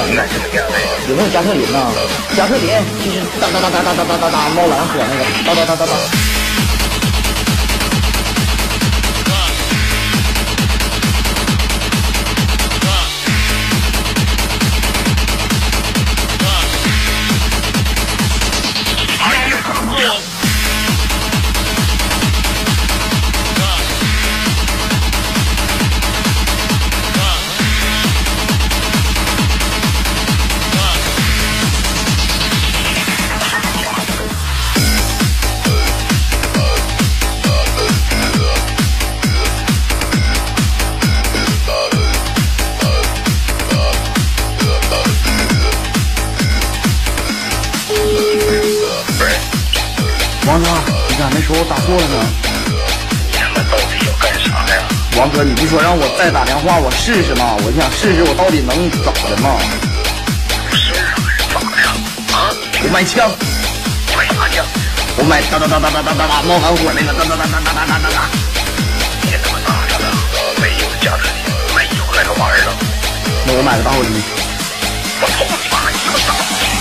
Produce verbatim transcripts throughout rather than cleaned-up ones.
那是这样的。 有没有加特林呢？加特林就是哒哒哒哒哒哒哒哒哒猫蓝火那个哒哒哒哒哒。王哥，你咋没说我打错了呢？ 你他妈到底要干啥呀？ 王哥，你不说让我再打电话我试试吗？我想试试我到底能咋的吗？ 不是啊，咋的呀？啊？ 我买枪， 买啥枪？ 我买哒哒哒哒哒哒哒哒冒蓝火那个哒哒哒哒哒哒哒哒哒。 你他妈咋的了？没有加特林，没有那个玩意儿了。 那我买个打火机。 我操你妈！你他妈傻！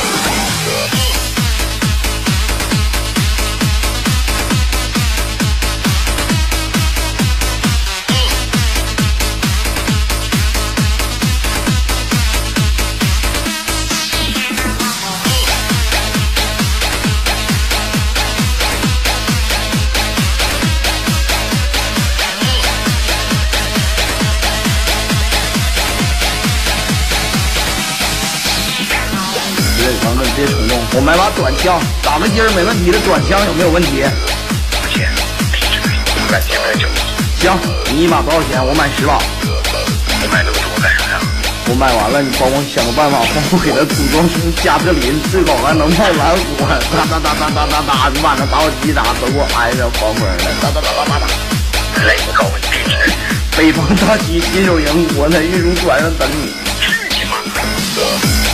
王哥，你别冲动，我买把短枪，打个筋儿没问题的。短枪有没有问题？ 不钱，地址我敢前面九。 行，你一把多少钱？我买十把。 我买那么多干啥呀？ 我买完了，你帮我想个办法，帮我给他组装成加特林，最好还能冒蓝火，哒哒哒哒哒哒哒，你把那打火机啥都给我安上黄风的，哒哒哒哒哒哒。 来，我告诉你地址， 北方大区金手营，我在玉龙船上等你。 去你妈！